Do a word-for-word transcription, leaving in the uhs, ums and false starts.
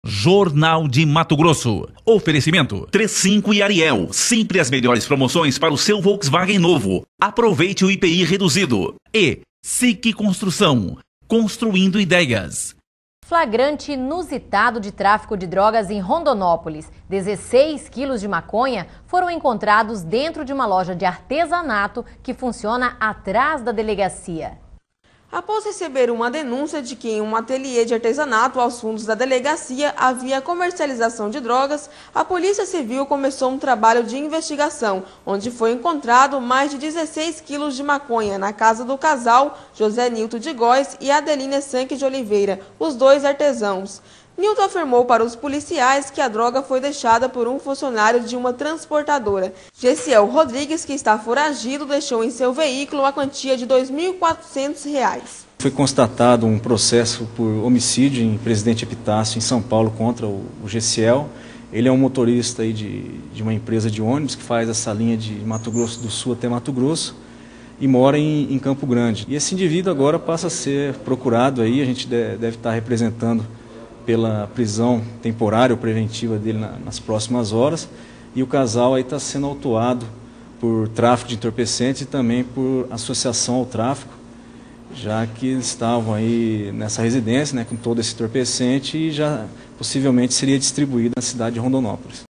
Jornal de Mato Grosso. Oferecimento três cinco e Ariel. Sempre as melhores promoções para o seu Volkswagen novo. Aproveite o I P I reduzido. E S I C Construção. Construindo ideias. Flagrante inusitado de tráfico de drogas em Rondonópolis. dezesseis quilos de maconha foram encontrados dentro de uma loja de artesanato que funciona atrás da delegacia. Após receber uma denúncia de que em um ateliê de artesanato aos fundos da delegacia havia comercialização de drogas, a Polícia Civil começou um trabalho de investigação, onde foi encontrado mais de dezesseis quilos de maconha na casa do casal José Nilton de Góes e Adelina Sanque de Oliveira, os dois artesãos. Nilton afirmou para os policiais que a droga foi deixada por um funcionário de uma transportadora. Gessiel Rodrigues, que está foragido, deixou em seu veículo a quantia de dois mil e quatrocentos reais. Foi constatado um processo por homicídio em Presidente Epitácio, em São Paulo, contra o, o Gessiel. Ele é um motorista aí de, de uma empresa de ônibus que faz essa linha de Mato Grosso do Sul até Mato Grosso e mora em, em Campo Grande. E esse indivíduo agora passa a ser procurado aí, a gente deve, deve estar representando pela prisão temporária ou preventiva dele na, nas próximas horas, e o casal aí está sendo autuado por tráfico de entorpecentes e também por associação ao tráfico, já que eles estavam aí nessa residência, né, com todo esse entorpecente e já possivelmente seria distribuído na cidade de Rondonópolis.